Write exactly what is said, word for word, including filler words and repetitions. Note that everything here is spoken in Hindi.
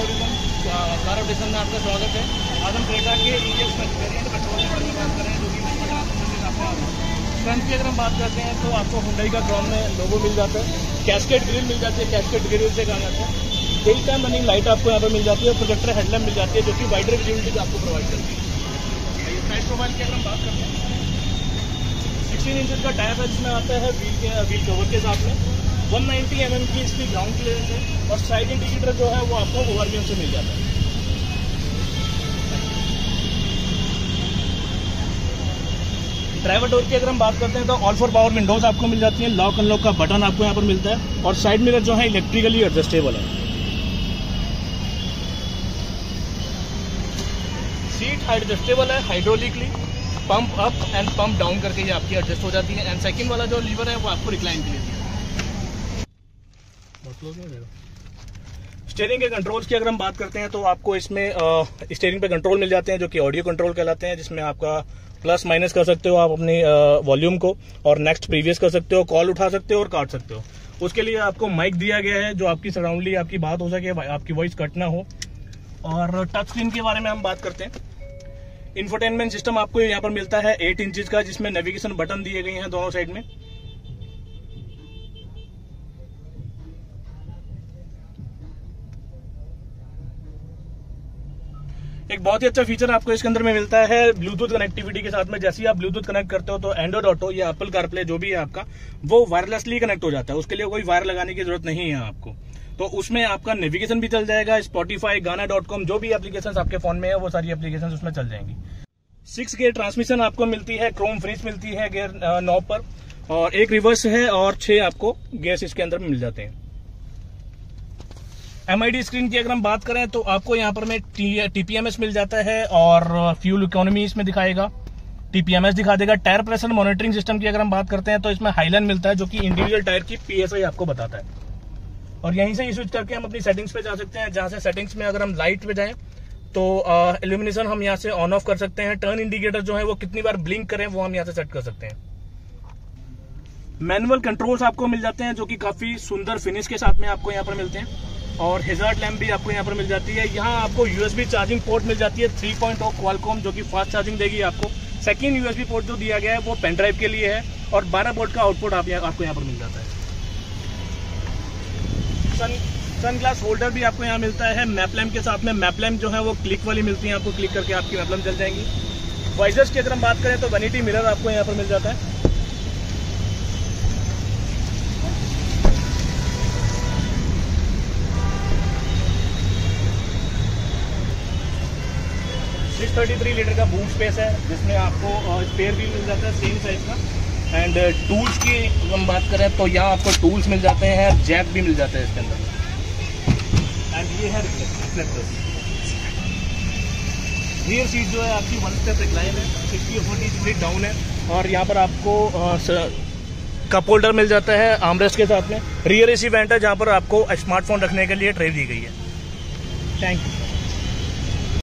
एवरीवन, कार ऑडिशन में आपका स्वागत है। आज हम क्रेटा के ईएक्स वेरिएंट पेट्रोल मॉडल की बात करें जो कि फ्रंट की अगर हम बात करते हैं तो आपको हुंडई का क्रॉम में लोगो मिल जाता है, कैस्केड ग्रिल मिल जाती है, कैस्केड ग्रिल से कहा जाता है। डे टाइम रनिंग लाइट आपको यहाँ पर मिल जाती है, प्रोजेक्टर हेडलैम्प मिल जाती है जो कि वाइडर विजिबिलिटी आपको प्रोवाइड करती है। साइड प्रोफाइल की अगर हम बात करते हैं, सिक्सटीन इंचज का टायर है जिसमें आता है व्हील के व्हील कवर के साथ में। वन नाइंटी एम एम की इसकी ग्राउंड क्लियरेंस है और साइड इंडिकेटर जो है वो आपको ओवरव्यू से मिल जाता है। ड्राइवर डोर की अगर हम बात करते हैं तो ऑल फोर पावर विंडोज आपको मिल जाती है, लॉक अनलॉक का बटन आपको यहाँ पर मिलता है और साइड मिरर जो है इलेक्ट्रिकली एडजस्टेबल है। सीट एडजस्टेबल है hydraulically, pump up and pump down करके ये आपकी एडजस्ट हो जाती है। एंड सेकंड वाला जो लीवर है वो आपको रिक्लाइन के लिए दिया है। स्टीयरिंग के कंट्रोल्स की अगर हम बात करते हैं तो आपको इसमें स्टीयरिंग पे कंट्रोल मिल जाते हैं जो कि ऑडियो कंट्रोल कहलाते हैं, जिसमें आपका प्लस माइनस कर सकते हो आप अपनी वॉल्यूम को, और नेक्स्ट प्रीवियस कर सकते हो, कॉल उठा सकते हो और काट सकते हो। उसके लिए आपको माइक दिया गया है जो आपकी सराउंडली आपकी बात हो सके, आपकी वॉइस कट ना हो। और टच स्क्रीन के बारे में हम बात करते हैं, इंफोटेनमेंट सिस्टम आपको यहाँ पर मिलता है एट इंचज का, जिसमें नेविगेशन बटन दिए गए हैं दोनों साइड में। एक बहुत ही अच्छा फीचर आपको इसके अंदर में मिलता है ब्लूटूथ कनेक्टिविटी के साथ में। जैसे ही आप ब्लूटूथ कनेक्ट करते हो तो एंड्रॉइड ऑटो या एप्पल कारप्ले जो भी है आपका वो वायरलेसली कनेक्ट हो जाता है, उसके लिए कोई वायर लगाने की जरूरत नहीं है आपको। तो उसमें आपका नेविगेशन भी चल जाएगा, स्पॉटिफाई, गाना डॉट कॉम जो भी एप्लीकेशन आपके फोन में है वो सारी एप्लीकेशन उसमें चल जाएंगी। सिक्स गियर ट्रांसमिशन आपको मिलती है, क्रोम फ्रीज मिलती है गियर नॉब पर, और एक रिवर्स है और छह आपको गियर्स इसके अंदर मिल जाते हैं। एमआईडी स्क्रीन की अगर हम बात करें तो आपको यहाँ पर में टीपीएमएस मिल जाता है और फ्यूल इकोनॉमी इसमें दिखाएगा, टीपीएमएस दिखा देगा। टायर प्रेशर मॉनिटरिंग सिस्टम की अगर हम बात करते हैं तो इसमें हाईलाइन मिलता है जो कि इंडिविजुअल टायर की पीएसआई आपको बताता है। और यहीं से स्विच करके हम अपनी सेटिंग्स पे जा सकते हैं, जहां से सेटिंग्स में अगर हम लाइट पे जाएं तो इल्यूमिनेशन हम यहाँ से ऑन ऑफ कर सकते हैं। टर्न इंडिकेटर जो है वो कितनी बार ब्लिंक करें वो हम यहाँ से सेट कर सकते हैं। मैनुअल कंट्रोल्स आपको मिल जाते हैं जो कि काफी सुंदर फिनिश के साथ में आपको यहाँ पर मिलते हैं, और हैजार्ड लैम्प भी आपको यहाँ पर मिल जाती है। यहाँ आपको यूएसबी चार्जिंग पोर्ट मिल जाती है थ्री पॉइंट ओ क्वालकॉम जो कि फास्ट चार्जिंग देगी आपको। सेकंड यूएसबी पोर्ट जो दिया गया है वो पेन ड्राइव के लिए है, और बारह वोल्ट का आउटपुट आप आपको यहाँ पर मिल जाता है। सन सन ग्लास होल्डर भी आपको यहाँ मिलता है मैप लैम्प के साथ में। मैप लैम्प जो है वो क्लिक वाली मिलती है, आपको क्लिक करके आपकी मैप लैम्प जल जाएंगी। वाइजर्स की अगर हम बात करें तो वैनिटी मिरर आपको यहाँ पर मिल जाता है। सिक्स थर्टी थ्री लीटर का बूट स्पेस है जिसमें आपको स्पेयर व्हील मिल जाता है सेम साइज का। एंड टूल्स की हम बात करें तो यहाँ आपको टूल्स मिल जाते हैं, जैक भी मिल जाता है इसके अंदर। एंड ये है रिफ्लेक्टर। रियर सीट जो है आपकी वन स्टेप रिक्लाइन है, सिक्सटी फोर्टी स्प्लिट डाउन है, और यहाँ पर आपको कप होल्डर मिल जाता है आर्मरेस्ट के साथ में। रियर एसी वेंट है जहाँ पर आपको स्मार्टफोन रखने के लिए ट्रे दी गई है। Thank you.